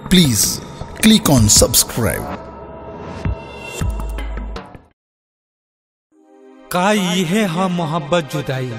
Please click on subscribe. का ये है मोहब्बत जुदाई।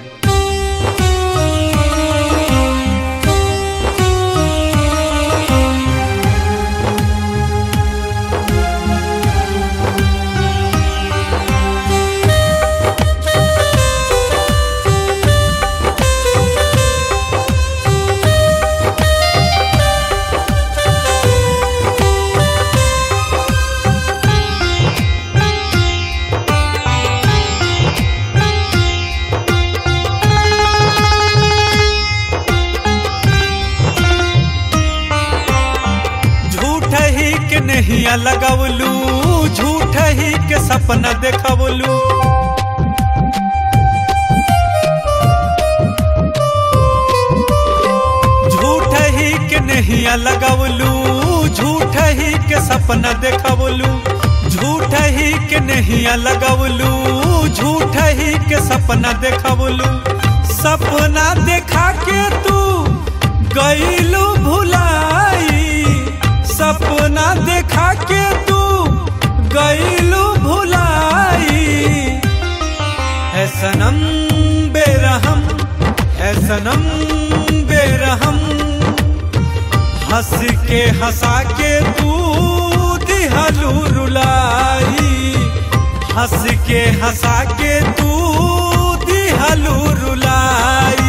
नहिया लगावलू झूठ ही के सपना देखवलू, झूठ ही के नहिया लगावलू झूठ ही के सपना देखवलू, झूठ ही के नहिया लगावलू झूठ ही के सपना देखवलू। सपना देखा के तू गईलू भुलाई, सपना देखा के तू गईलू भुलाई। है सनम बेरहम, है सनम बेरहम, हंस के हंसा के तू दिहलू रुलाई, हंस के हंसा के तू दिहलू रुलाई।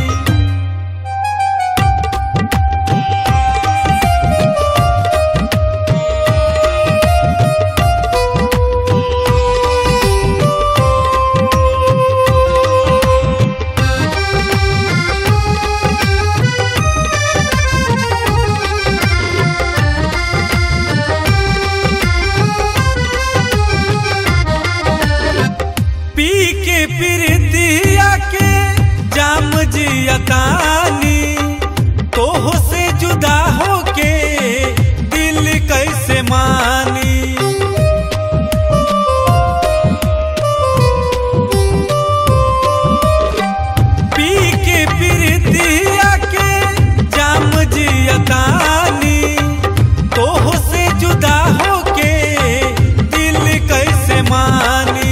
प्रीतिया के जाम जियतानी, तोह से जुदा होके दिल कैसे मानी। पी के प्रीतिया के जाम जियतानी, तोह से जुदा होके दिल कैसे मानी।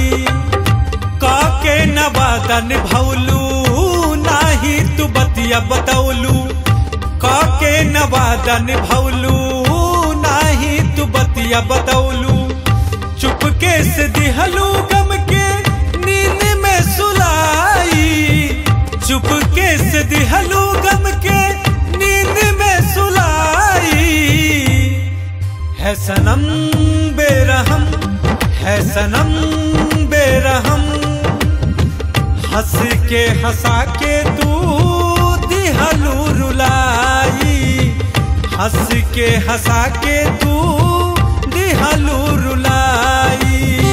वादा निभौलू नाही तू बतिया बतौलू, काके न वादा निभौलू नाही तू बतिया बतौलू। चुपके से दिहलू गम के नींद में सुलाई, चुपके से दिहलू गम के नींद में सुलाई। है सनम बेरहम, है सनम बेरहम, हंस के हंसा के तू दिहलू रुलाई, हंस के हंसा के तू दिहलू रुलाई।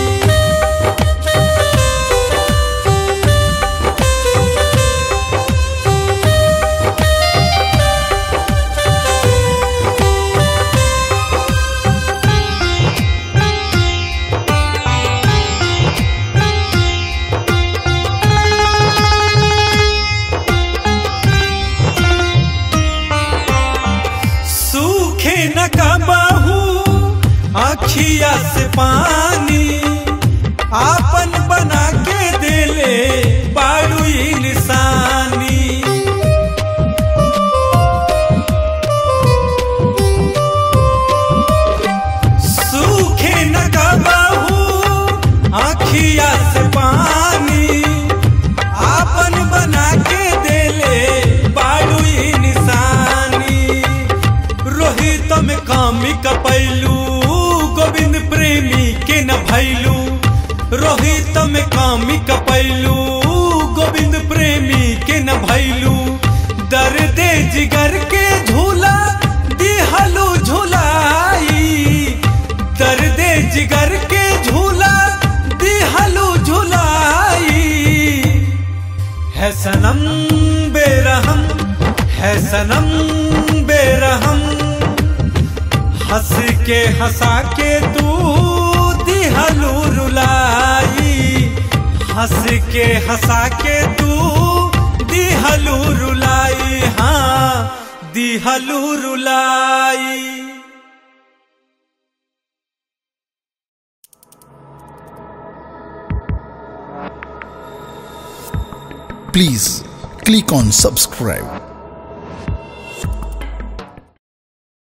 न कबहू आँखिया से पानी, आपन बना के देले बारू इंसानी। सूखे न कबहू आँखिया से पानी, आपन बना के देले बारू इंसानी। रोहित में कामी कपैलू गोविंद प्रेमी के न भैलू, रोहित में कामी कपैलू गोविंद प्रेमी के न भैलू। दर्द जिगर के झूला दिहलू झुलाई, दर्द जिगर के झूला दिहलू झुलाई। है सनम बेरहम, है सनम बेरहम, हंस के हंसा के तू दिहलू रुलाई, हंस के हंसा के तू दिहलू रुलाई। हाँ दिहलू रुलाई। Please click on subscribe.